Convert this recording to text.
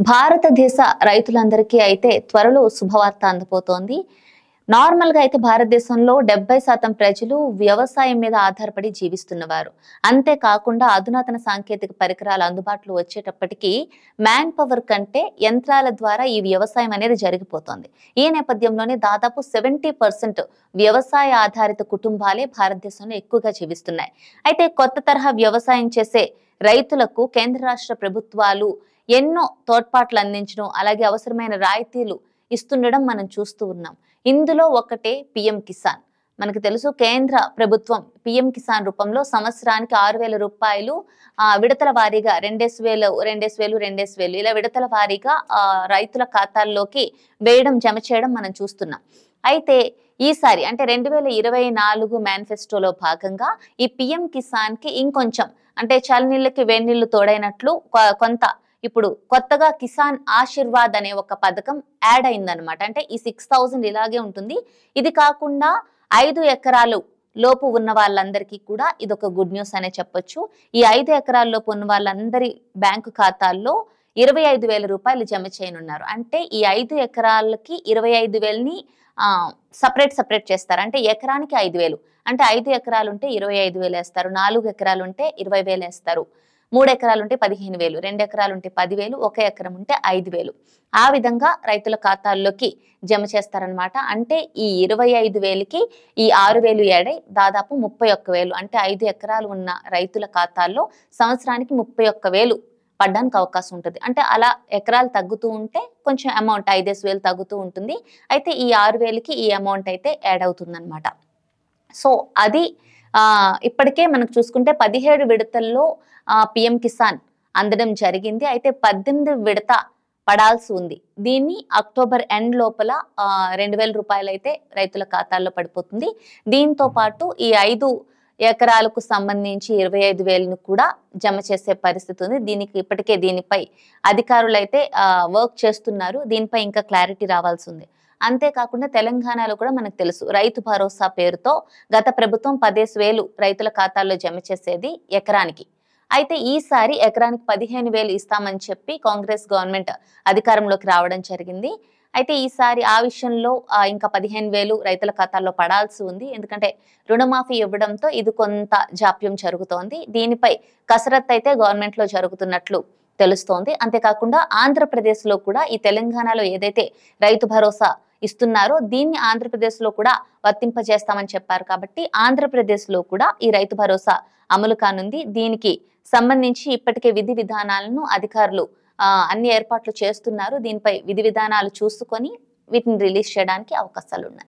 భారతదేశ రైతులందరికీ అయితే త్వరలో శుభవార్త అందబోతోంది. నార్మల్‌గా అయితే భారతదేశంలో 70% ప్రజలు వ్యవసాయం మీద ఆధారపడి జీవిస్తున్నవారు. అంతేకాకుండా అధునాతన సాంకేతిక పరికరాలు అందుబాటులో వచ్చేటప్పటికీ మ్యాన్ పవర్ కంటే యంత్రాల ద్వారా ఈ వ్యవసాయం అనేది జరిగిపోతోంది. ఈ నేపథ్యంలోనే దాదాపు 70% వ్యవసాయ ఆధారిత కుటుంబాలే భారతదేశంలో ఎక్కువగా జీవిస్తున్నాయి. అయితే కొత్త తరహా వ్యవసాయం చేసే రైతులకు కేంద్ర రాష్ట్ర ప్రభుత్వాలు ఎన్నో తోడ్పాట్లు అందించడం, అలాగే అవసరమైన రాయితీలు ఇస్తుండడం మనం చూస్తూ ఉన్నాం. ఇందులో ఒకటే పీఎం కిసాన్. మనకు తెలుసు కేంద్ర ప్రభుత్వం పీఎం కిసాన్ రూపంలో సంవత్సరానికి రూ. 6,000 విడతల వారీగా 2,000 ఇలా విడతల వారీగా రైతుల ఖాతాల్లోకి వేయడం, జమ చేయడం మనం చూస్తున్నాం. అయితే ఈసారి అంటే 2024 మేనిఫెస్టోలో భాగంగా ఈ పీఎం కిసాన్‌కి ఇంకొంచెం అంటే చలినీళ్ళకి వేడినీళ్లు తోడైనట్లు కొంత ఇప్పుడు కొత్తగా కిసాన్ ఆశీర్వాద్ అనే ఒక పథకం యాడ్ అయిందనమాట. అంటే ఈ 6,000 ఇలాగే ఉంటుంది. ఇది కాకుండా 5 ఎకరాలు లోపు ఉన్న వాళ్ళందరికీ కూడా ఇదొక గుడ్ న్యూస్ అనే చెప్పొచ్చు. ఈ 5 ఎకరాల లోపు ఉన్న వాళ్ళందరి బ్యాంకు ఖాతాల్లో రూ. 25,000 జమ చేయనున్నారు. అంటే ఈ 5 ఎకరాలకి 25,000ని సెపరేట్ చేస్తారు. అంటే ఎకరానికి 5,000. అంటే 5 ఎకరాలుంటే 25,000 వేస్తారు. 4 ఎకరాలుంటే 20,000 వేస్తారు. 3 ఎకరాలుంటే 15,000, 2 ఎకరాలుంటే 10,000, 1 ఎకరం ఉంటే 5,000. ఆ విధంగా రైతుల ఖాతాల్లోకి జమ చేస్తారనమాట. అంటే ఈ 25,000కి ఈ 6,000 ఏడై దాదాపు 31,000. అంటే 5 ఎకరాలు ఉన్న రైతుల ఖాతాల్లో సంవత్సరానికి 31,000 పడ్డానికి అవకాశం ఉంటుంది. అంటే అలా ఎకరాలు తగ్గుతూ ఉంటే కొంచెం అమౌంట్ 5,000 తగ్గుతూ ఉంటుంది. అయితే ఈ 6,000కి ఈ అమౌంట్ అయితే యాడ్ అవుతుందన్నమాట. సో అది ఇప్పటికే మనకు చూసుకుంటే 17 విడతల్లో పీఎం కిసాన్ అందడం జరిగింది. అయితే 18 విడత పడాల్సి ఉంది. దీన్ని అక్టోబర్ ఎండ్ లోపల రూ. 2,000 అయితే రైతుల ఖాతాల్లో పడిపోతుంది. దీంతో పాటు ఈ 5 ఎకరాలకు సంబంధించి 25,000ను కూడా జమ చేసే పరిస్థితి ఉంది. ఇప్పటికే దీనిపై అధికారులు అయితే వర్క్ చేస్తున్నారు. దీనిపై ఇంకా క్లారిటీ రావాల్సి ఉంది. అంతేకాకుండా తెలంగాణలో కూడా మనకు తెలుసు రైతు భరోసా పేరుతో గత ప్రభుత్వం 10,000 రైతుల ఖాతాల్లో జమ చేసేది ఎకరానికి. అయితే ఈసారి ఎకరానికి 15,000 ఇస్తామని చెప్పి కాంగ్రెస్ గవర్నమెంట్ అధికారంలోకి రావడం జరిగింది. అయితే ఈసారి ఆ విషయంలో ఇంకా 15,000 రైతుల ఖాతాల్లో పడాల్సి ఉంది. ఎందుకంటే రుణమాఫీ ఇవ్వడంతో ఇది కొంత జాప్యం జరుగుతోంది. దీనిపై కసరత్తు అయితే గవర్నమెంట్లో జరుగుతున్నట్లు తెలుస్తోంది. అంతేకాకుండా ఆంధ్రప్రదేశ్లో కూడా ఈ తెలంగాణలో ఏదైతే రైతు భరోసా ఇస్తున్నారో దీన్ని ఆంధ్రప్రదేశ్లో కూడా వర్తింపజేస్తామని చెప్పారు. కాబట్టి ఆంధ్రప్రదేశ్లో కూడా ఈ రైతు భరోసా అమలు కానుంది. దీనికి సంబంధించి ఇప్పటికే విధి విధానాలను అధికారులు అన్ని ఏర్పాట్లు చేస్తున్నారు. దీనిపై విధి విధానాలు చూసుకొని వీటిని రిలీజ్ చేయడానికి అవకాశాలు ఉన్నాయి.